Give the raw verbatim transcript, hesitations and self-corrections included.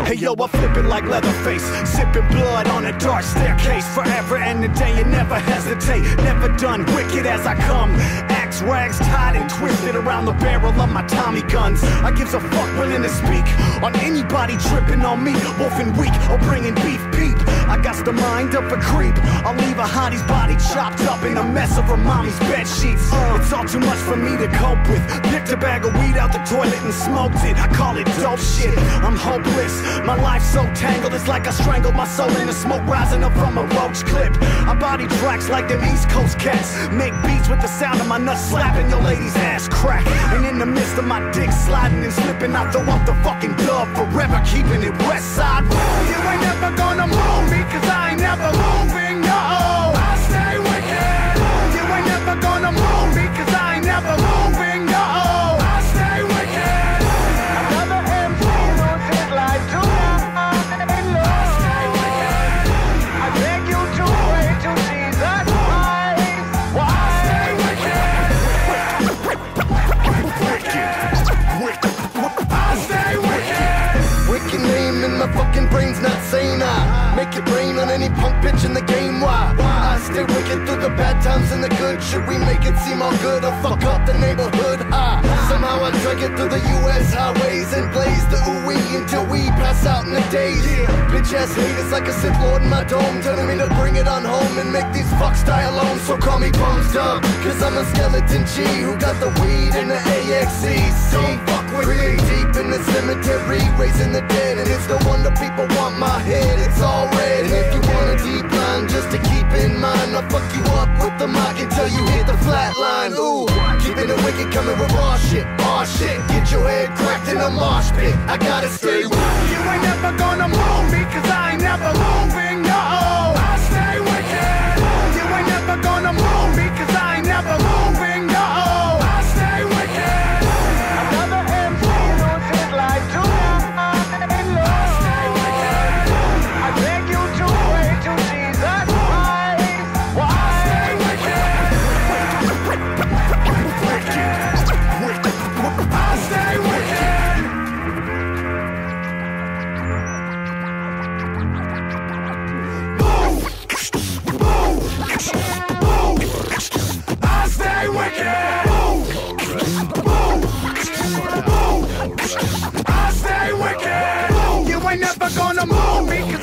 Hey yo, I flip it like Leatherface, sipping blood on a dark staircase. Forever and a day and never hesitate. Never done, wicked as I come. Axe rags tied and twisted around the barrel of my Tommy guns. I gives a fuck willing to speak on anybody tripping on me. Wolfing weak or bringing beef peep. I got the mind of a creep. I'll leave a hottie's body chopped up in a mess of her mommy's bed sheets. Uh, it's all too much for me to cope with. Picked a bag of weed out the toilet and smoked it. I call it dope shit. I'm hopeless. My life's so tangled, it's like I strangled my soul in the smoke rising up from a roach clip. I body tracks like them East Coast cats. Make beats with the sound of my nuts slapping your lady's ass crack. And in the midst of my dick sliding and slipping, I throw up the fucking dub, forever keeping it west side. You ain't never gonna move me, cause I ain't never moving, no. I stay wicked. You ain't never gonna move me, cause I ain't never moving, no. I stay wicked. Another M C lose his life tonight. I stay wicked. I beg you to pray to Jesus Christ. Why? I stay wicked. Wicked. I stay wicked. Wicked name in my fucking brain's not sane. I make it rain on any punk bitch in the game. Why? I stay wicked through the bad times and the good. Should we make it seem all good or fuck up the neighborhood? I somehow I drag it through the U S highways and blaze the ooh-wee until we pass out in the days. Bitch ass haters like a Sith Lord in my dome, telling me to bring it on home and make these fucks die alone. So call me Bums Dub, cause I'm a skeleton G who got the weed and the A X E. Don't fuck with me. Deep in the cemetery, raising the dead, and it's no wonder people want my head. It's all red. And if you want a deep line, just to keep in mind, I'll fuck you up with the mic until you hit the flat line. Ooh, keeping it wicked, coming with raw shit, raw shit. Get your head cracked in a mosh pit. I gotta stay with you. You ain't never gonna move me, cause I ain't never moving, no. I stay wicked. You ain't never gonna move me, cause I ain't never moving, no. I stay wicked. Another M C lose his life tonight. I stay wicked. I beg you to pray to Jesus Christ. Why? I stay wicked. Wicked. I stay wicked. Boom. Boom. Boom. I stay wicked. Boom. Boom. Boom. I stay wicked. You ain't never gonna move me, cause